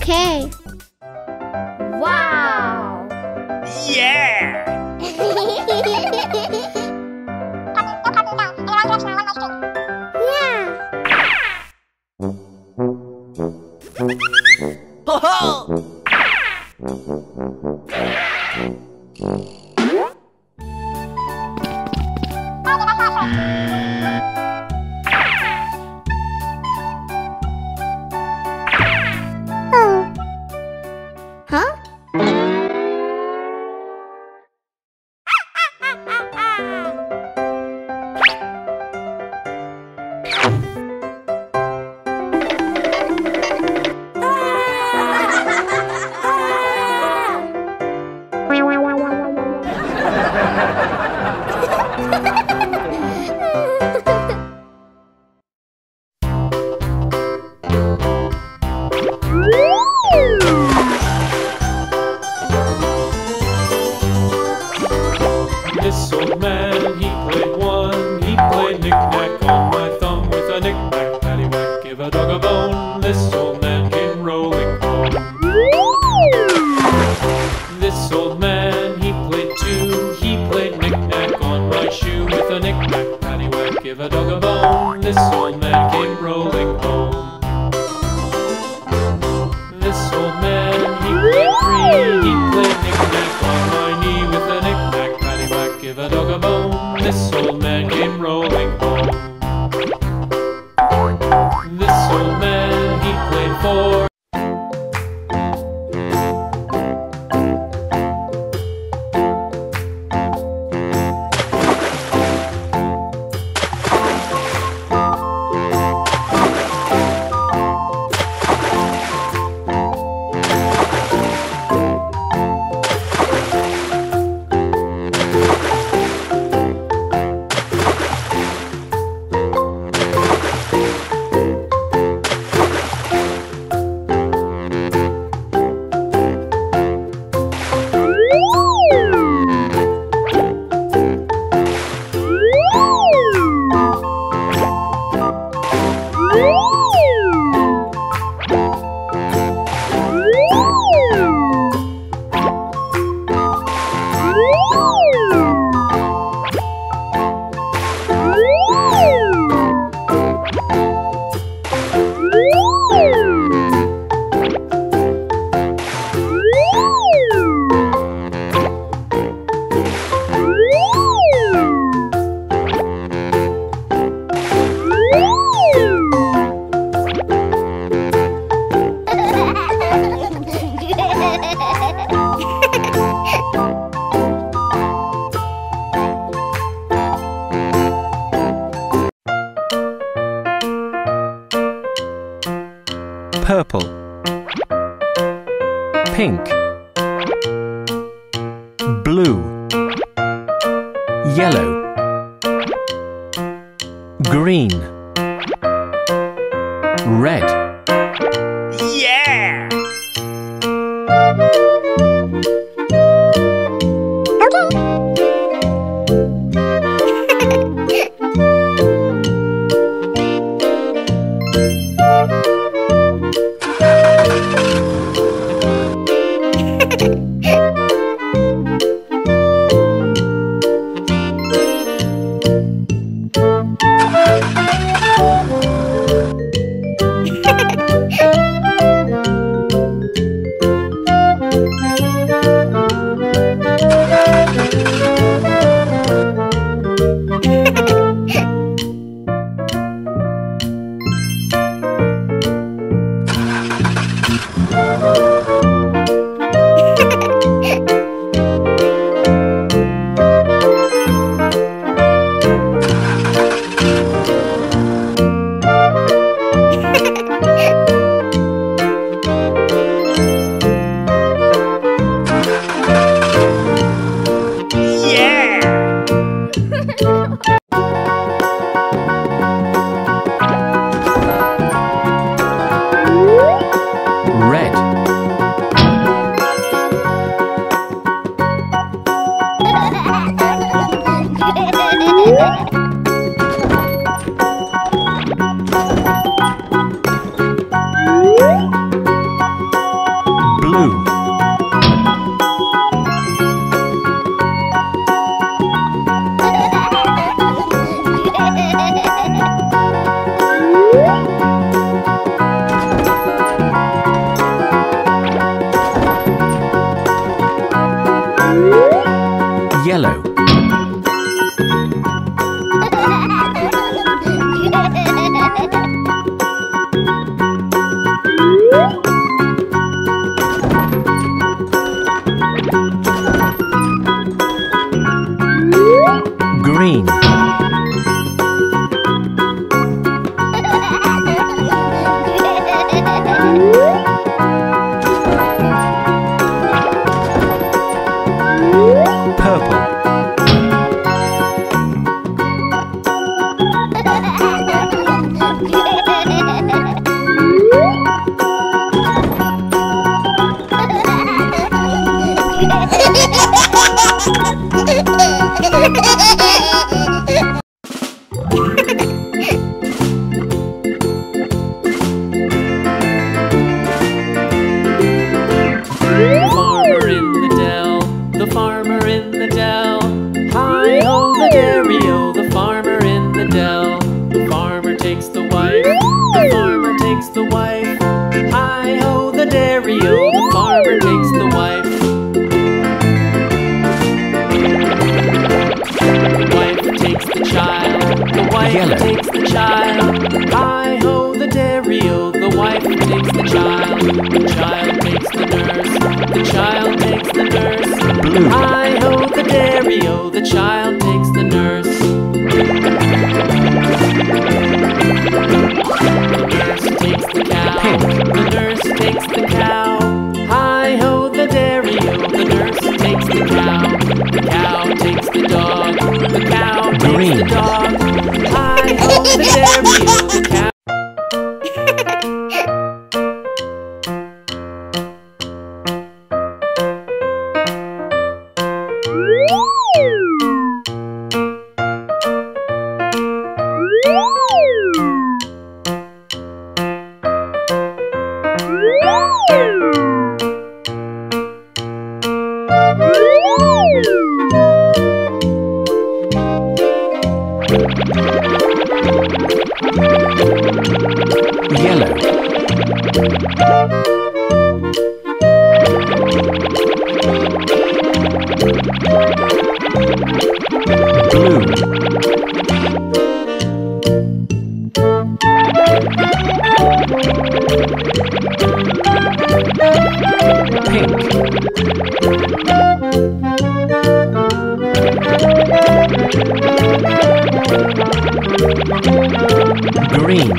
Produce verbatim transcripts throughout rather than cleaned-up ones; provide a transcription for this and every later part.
Okay. Wow! Yeah! This old man, he played one. He played knick-knack on my thumb. With a knick-knack, paddywhack, give a dog a bone. This old man came rolling home. This old man, he played two. He played knick-knack on my shoe. With a knick-knack, paddywhack, give a dog a bone. This old man came rolling home. This old man, he played three. He played knick-knack on my knee. With a knick-knack, paddywhack, give a dog a bone. This old man came rolling home. This old man, he played four. Purple, pink, blue, yellow, green, red. Yeah! Blue. Yellow. Green. Purple. Farmer in the dell, the farmer in the dell. Hi-ho the dairy-o, the farmer in the dell. The farmer takes the wife, the farmer takes the wife. Hi-ho the dairy-o, the farmer takes the wife. The wife takes the child, the wife Yellow. takes the child. Hi-ho the dairy-o, the wife takes the child. The child takes the nurse, the child takes the nurse. Blue. Hi-ho the dairy-o, the child takes the nurse. The nurse takes the cow, Pink. the nurse takes the cow. Hi-ho the dairy-o, the nurse takes the cow. The cow takes the dog, the cow takes Green. the dog. Hi-ho the dairy-o, the cow. Yellow. Blue. Pink. Green.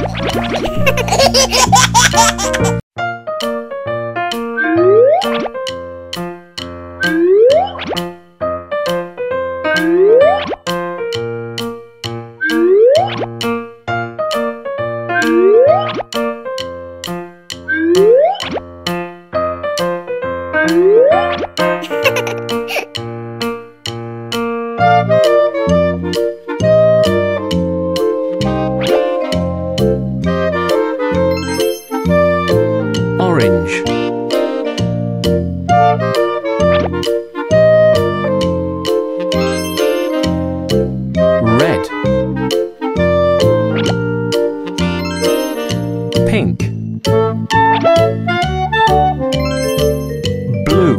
Orange. Red. Pink. Blue.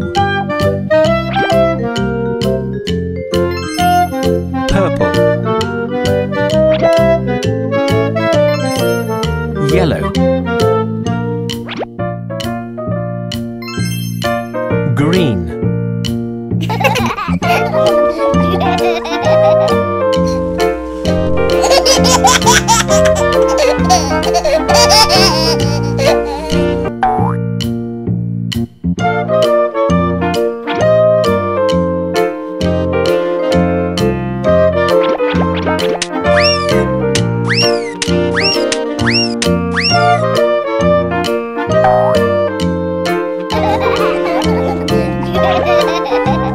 Purple. Yellow. Green.